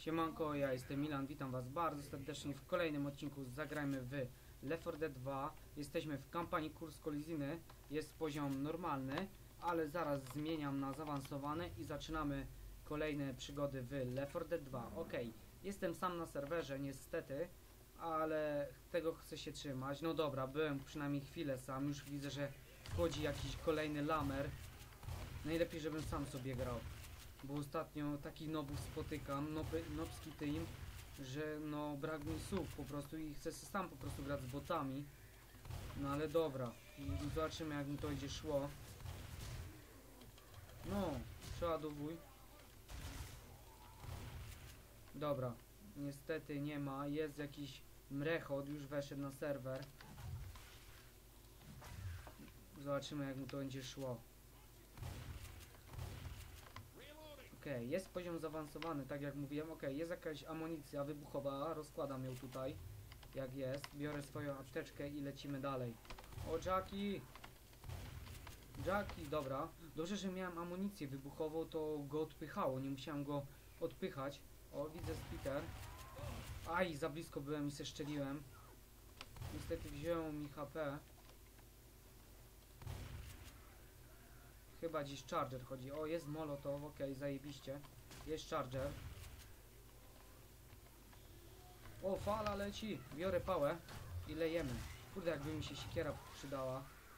Siemanko, ja jestem Milan, witam was bardzo serdecznie w kolejnym odcinku Zagrajmy w Left 4 Dead 2. Jesteśmy w kampanii kurs kolizyjny, jest poziom normalny, ale zaraz zmieniam na zaawansowany i zaczynamy kolejne przygody w Left 4 Dead 2. Ok, jestem sam na serwerze niestety, ale tego chcę się trzymać. No dobra, byłem przynajmniej chwilę sam, już widzę, że wchodzi jakiś kolejny lamer. Najlepiej, żebym sam sobie grał. Bo ostatnio takich nobów spotykam, nobski team, że no brak mi słów po prostu i chcę sam po prostu grać z botami. No ale dobra, i zobaczymy jak mi to będzie szło. No, przeładowuj. Dobra, niestety nie ma, jest jakiś mrechot, już weszedł na serwer. Zobaczymy jak mi to będzie szło. Okej, jest poziom zaawansowany, tak jak mówiłem. Okej, jest jakaś amunicja wybuchowa, rozkładam ją tutaj, jak jest. Biorę swoją apteczkę i lecimy dalej. O, Jackie! Jackie, dobra. Dobrze, że miałem amunicję wybuchową, to go odpychało, nie musiałem go odpychać. O, widzę Spiter. Aj, za blisko byłem i se szczeliłem. Niestety wzięło mi HP. Chyba dziś Charger chodzi. O, jest Molotow, okej, zajebiście. Jest Charger. O, fala leci. Biorę pałę i lejemy. Kurde, jakby mi się siekiera przydała.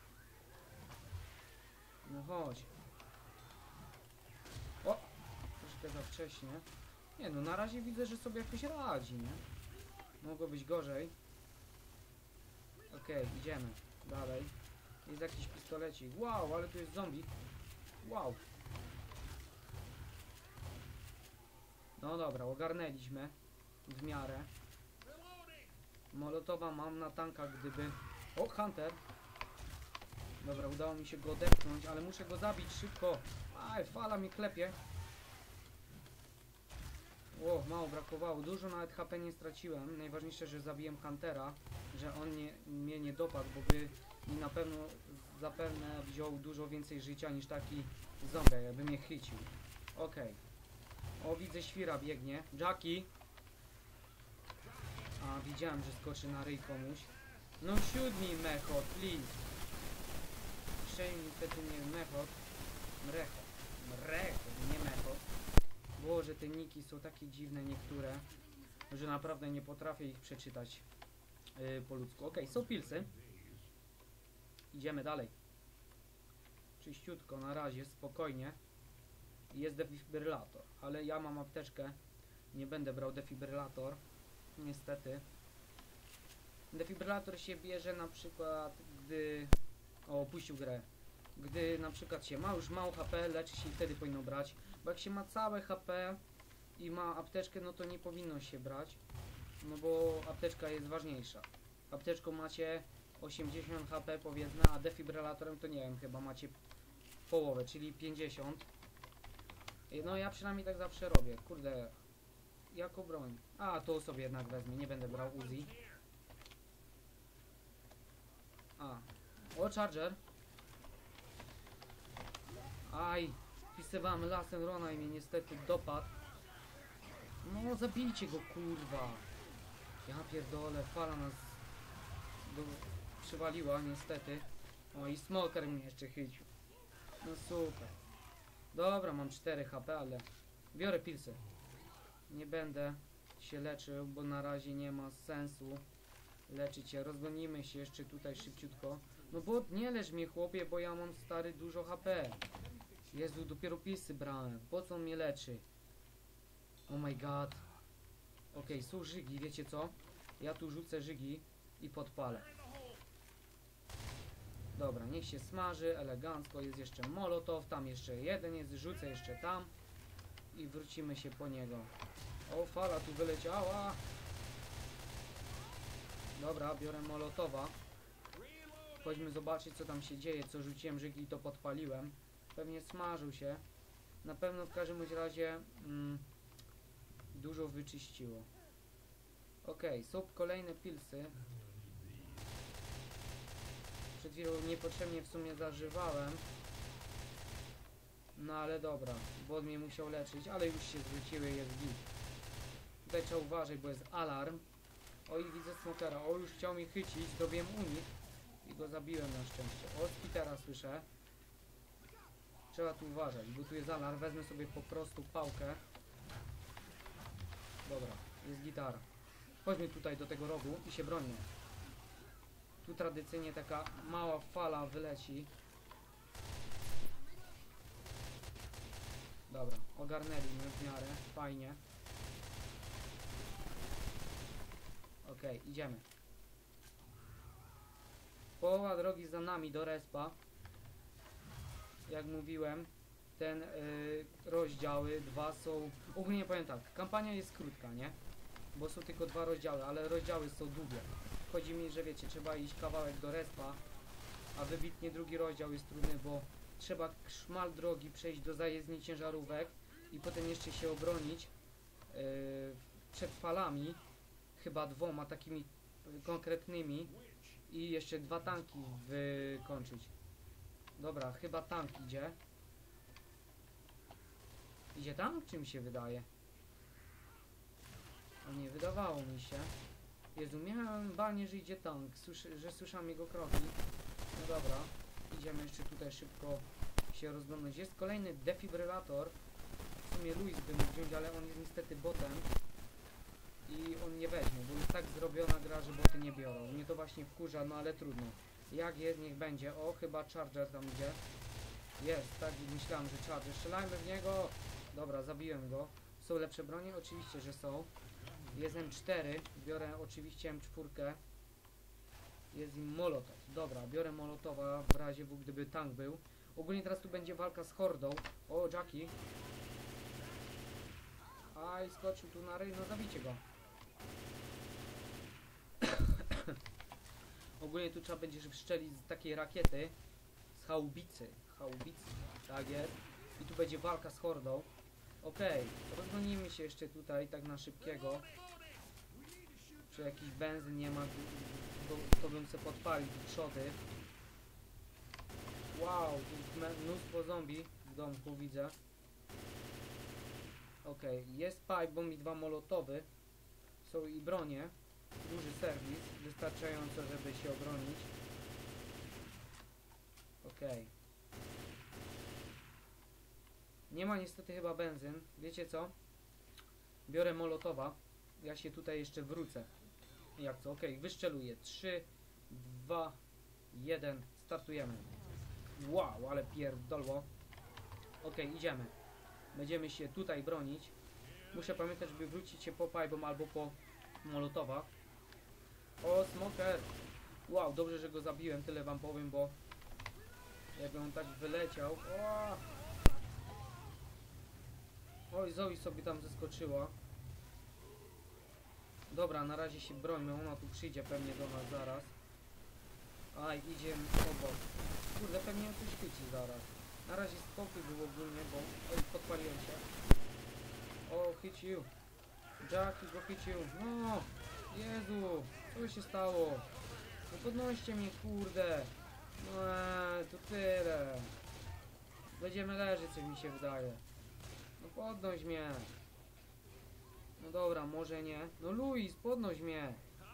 No chodź. O! Troszkę za wcześnie. Nie no, na razie widzę, że sobie jakoś radzi, nie? Mogło być gorzej. Okej, idziemy. Dalej. Jest jakiś pistolecik. Wow, ale tu jest zombie. Wow. No dobra, ogarnęliśmy. W miarę. Molotowa mam na tankach, gdyby... O, Hunter! Dobra, udało mi się go odepchnąć, ale muszę go zabić szybko. Aj, fala mi klepie. O, mało brakowało. Dużo nawet HP nie straciłem. Najważniejsze, że zabiłem Huntera, że on mnie nie dopadł, bo by mi na pewno zapewne wziął dużo więcej życia niż taki zombie, jakby mnie chycił. Okej. O, widzę świra biegnie. Jackie! A, widziałem, że skoczy na ryj komuś. No shoot me, mechot, please. Przejmij niestety nie mechot. Mrechot, nie mechot. Boże, te niki są takie dziwne niektóre, że naprawdę nie potrafię ich przeczytać po ludzku. Okej, są pilsy. Idziemy dalej. Czyściutko, na razie, spokojnie. Jest defibrylator, ale ja mam apteczkę. Nie będę brał defibrylator. Niestety. Defibrylator się bierze na przykład, gdy... O, opuścił grę. Gdy na przykład się ma już mało HP, leczy się i wtedy powinno brać. Bo jak się ma całe HP i ma apteczkę, no to nie powinno się brać. No bo apteczka jest ważniejsza. Apteczką macie 80 HP powiedzmy, a defibrylatorem to nie wiem, chyba macie połowę, czyli 50. No ja przynajmniej tak zawsze robię. Kurde, jaką broń? A, to sobie jednak wezmę, nie będę brał Uzi. A, o, Charger. Aj, wpisywałem lasem Rona i mnie niestety dopadł. No zabijcie go, kurwa. Ja pierdolę, fala nas przywaliła niestety. O, i smoker mnie jeszcze chycił. No super. Dobra, mam 4 HP, ale biorę pilsy. Nie będę się leczył, bo na razie nie ma sensu leczyć się. Rozgonimy się jeszcze tutaj szybciutko. No bo nie lecz mnie, chłopie, bo ja mam stary dużo HP. Jezu, dopiero pilsy brałem. Po co on mnie leczy? Oh my god. Okej, są żygi, wiecie co? Ja tu rzucę żygi i podpalę. Dobra, niech się smaży, elegancko. Jest jeszcze Molotow, tam jeszcze jeden jest, rzucę jeszcze tam. I wrócimy się po niego. O, fala tu wyleciała. Dobra, biorę Molotowa. Chodźmy zobaczyć co tam się dzieje, co rzuciłem żygi i to podpaliłem. Pewnie smażył się. Na pewno w każdym razie dużo wyczyściło. Okej, są kolejne pilsy. Przed chwilą niepotrzebnie w sumie zażywałem. No ale dobra, bo mnie musiał leczyć, ale już się zwróciły, jest git. Tutaj trzeba uważać, bo jest alarm. O, i widzę smokera. O, już chciał mnie chycić. Zrobiłem unik. I go zabiłem na szczęście. O, Spitera słyszę. Trzeba tu uważać, bo tu jest alarm. Wezmę sobie po prostu pałkę. Dobra, jest gitara. Chodźmy tutaj do tego rogu i się brońmy. Tu tradycyjnie taka mała fala wyleci. Dobra, ogarnęli mnie w miarę. Fajnie. Okej, idziemy. Połowa drogi za nami do respa. Jak mówiłem, ten rozdziały dwa są... Ogólnie powiem tak, kampania jest krótka, nie? Bo są tylko 2 rozdziały, ale rozdziały są długie. Chodzi mi, że wiecie, trzeba iść kawałek do respa, a wybitnie drugi rozdział jest trudny, bo trzeba szmal drogi przejść do zajezdni ciężarówek i potem jeszcze się obronić przed falami, chyba 2 takimi konkretnymi i jeszcze 2 tanki wykończyć. Dobra, chyba tank idzie. Idzie tank? Czy mi się wydaje? A nie, wydawało mi się. Jezu, miałem banie, że idzie tank, że słyszałem jego kroki. No dobra, idziemy jeszcze tutaj szybko się rozglądać. Jest kolejny defibrylator. W sumie Luis by mógł wziąć, ale on jest niestety botem. I on nie weźmie, bo jest tak zrobiona gra, że boty nie biorą. Mnie to właśnie wkurza, no ale trudno. Jak jest, niech będzie. O, chyba Charger tam idzie. Jest, tak myślałem, że Charger. Strzelajmy w niego. Dobra, zabiłem go. Są lepsze bronie? Oczywiście, że są. Jest M4. Biorę oczywiście M4. Jest im Molotow. Dobra, biorę Molotowa w razie W, gdyby tank był. Ogólnie teraz tu będzie walka z hordą. O, Jackie. Aj, skoczył tu na ryj. No zabijcie go. Ogólnie tu trzeba będzie strzelić z takiej rakiety. Z haubicy. Haubicy. Tak jest. I tu będzie walka z hordą. Okej. Rozgonimy się jeszcze tutaj tak na szybkiego. Czy jakiś benzyn nie ma, to bym se podpalił tu trzody. Wow, tu jest mnóstwo zombie w domku, widzę. Okej, jest pipe bomb i 2 molotowy. Są i bronie. Duży serwis, wystarczająco, żeby się obronić. Okej. Nie ma niestety chyba benzyn. Wiecie co? Biorę molotowa. Ja się tutaj jeszcze wrócę. Jak co? Okej, wyszczeluję. 3, 2, 1. Startujemy. Wow, ale pierdolło. Okej, idziemy. Będziemy się tutaj bronić. Muszę pamiętać, żeby wrócić się po pipe bomb albo po molotowa. O, smoker. Wow, dobrze, że go zabiłem, tyle wam powiem, bo jakby on tak wyleciał. O! Oj, Zoe sobie tam zeskoczyła. Dobra, na razie się brońmy, ona tu przyjdzie pewnie do nas zaraz. Aj, idziemy obok. Kurde, pewnie ją coś chwyci zaraz. Na razie spokój był ogólnie, bo... Oj, podpaliłem się. O, chycił. Jackie go chycił. No! Jezu! Co się stało? No podnoście mnie, kurde! No, to tyle. Będziemy leżeć, coś mi się wydaje. No podnoś mnie. No dobra, może nie. No Luis, podnoś mnie.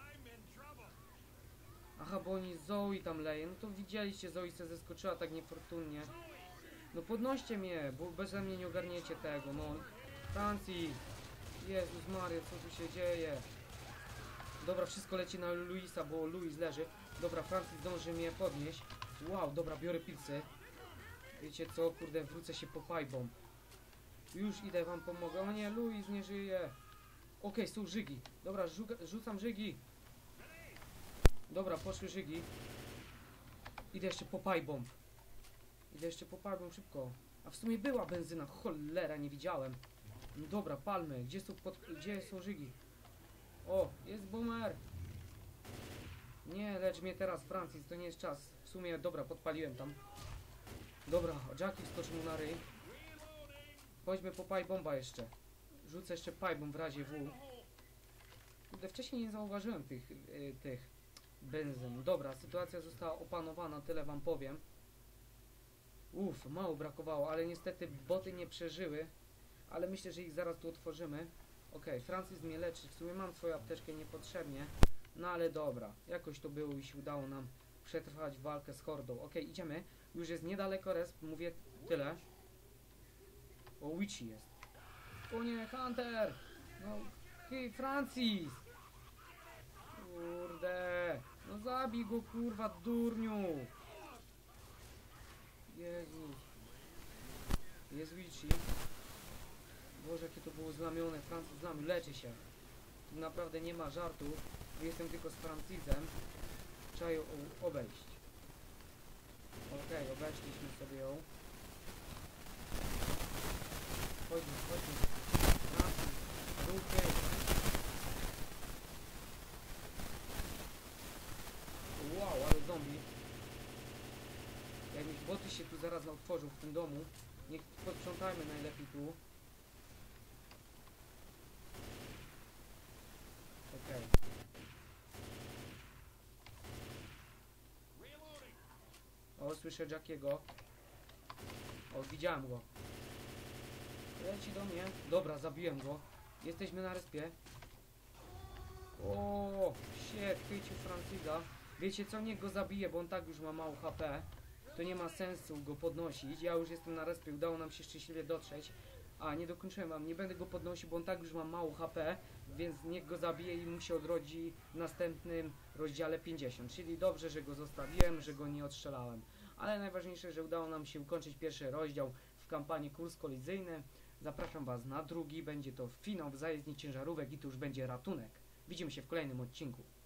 Aha, bo oni Zoe tam leje. No to widzieliście, Zoe se zeskoczyła tak niefortunnie. No podnoście mnie, bo bez mnie nie ogarniecie tego, no. Francji. Jezus Maria, co tu się dzieje? Dobra, wszystko leci na Luisa, bo Luis leży. Dobra, Francji zdąży mnie podnieść. Wow, dobra, biorę pilsy. Wiecie co, kurde, wrócę się po pipe bomb. Już idę, wam pomogę. O nie, Luis nie żyje. Okej, są żygi. Dobra, rzucam żygi. Dobra, poszły żygi. Idę jeszcze po pipe bomb. Idę jeszcze po pipe bomb szybko. A w sumie była benzyna. Cholera, nie widziałem. No dobra, palmy. Gdzie są żygi? O, jest boomer. Nie, lecz mnie teraz, Francis, to nie jest czas. W sumie, dobra, podpaliłem tam. Dobra, Jackie wskoczył mu na ryj. Chodźmy po pipe bomba jeszcze. Rzucę jeszcze pipe bomb w razie W. Kurde, wcześniej nie zauważyłem tych benzyn. Dobra, sytuacja została opanowana, tyle wam powiem. Uff, mało brakowało, ale niestety boty nie przeżyły. Ale myślę, że ich zaraz tu otworzymy. Okej, Francis mnie leczy. W sumie mam swoją apteczkę niepotrzebnie. No ale dobra. Jakoś to było i się udało nam przetrwać walkę z hordą. Okej, idziemy. Już jest niedaleko resp. Mówię tyle. O, Witchy jest. O nie, Hunter! No, hej, Francis! Kurde! No zabij go, kurwa, durniu! Jezus. Jest Witchy. Boże, jakie to było znamione. Francis znamion, leczy się. Tu naprawdę nie ma żartu. Jestem tylko z Francisem. Trzeba ją obejść. Okej, obeszliśmy sobie ją. Chodźmy, chodźmy. Francis, ruchy. Wow, ale zombie. Jakieś boty się tu zaraz otworzą w tym domu. Niech posprzątajmy najlepiej tu. Okej. O, słyszę Jackiego. O, widziałem go. Leci do mnie. Dobra, zabiłem go. Jesteśmy na respie. O, shit, chwycił Francisa. Wiecie co, niech go zabije, bo on tak już ma mało HP. To nie ma sensu go podnosić. Ja już jestem na respie, udało nam się szczęśliwie dotrzeć. A, nie dokończyłem wam, nie będę go podnosił, bo on tak już ma mało HP. Więc niech go zabije i mu się odrodzi w następnym rozdziale 50. Czyli dobrze, że go zostawiłem, że go nie odstrzelałem. Ale najważniejsze, że udało nam się ukończyć pierwszy rozdział w kampanii Kurs Kolizyjny. Zapraszam was na drugi, będzie to finał w zajezdni ciężarówek i to już będzie ratunek. Widzimy się w kolejnym odcinku.